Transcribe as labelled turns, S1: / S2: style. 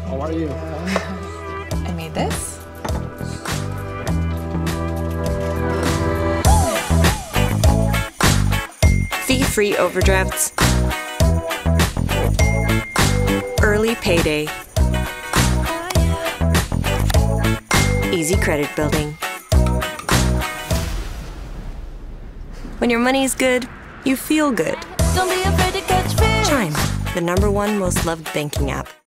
S1: How are you?
S2: I made this.
S3: Fee-free overdrafts. Early payday. Easy credit building. When your money's good, you feel good.
S4: Don't be afraid to catch fish.
S3: Chime, the #1 most loved banking app.